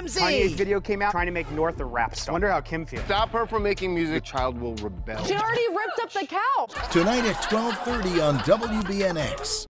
TMZ. Kanye's video came out trying to make North a rap star. Wonder how Kim feels. Stop her from making music. The child will rebel. She already ripped up the couch. Tonight at 12:30 on WBNX.